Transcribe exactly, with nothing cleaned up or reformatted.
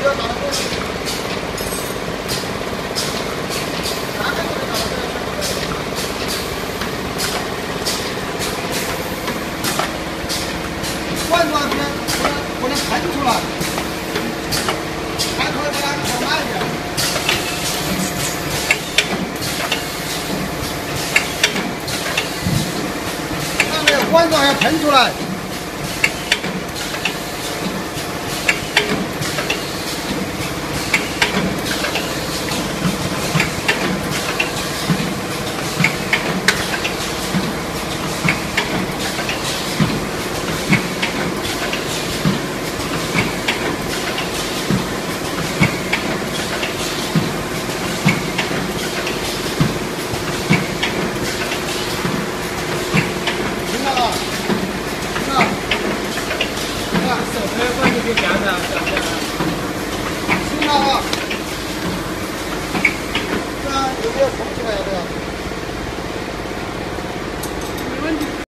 要打到过去。哪个都能打到这样。灌装不能不能不能喷出来，喷出来把它烤慢一点。看没有，灌装要喷出来。 手推过去就凉的， 听到啊？这样有没有膨起来？这个？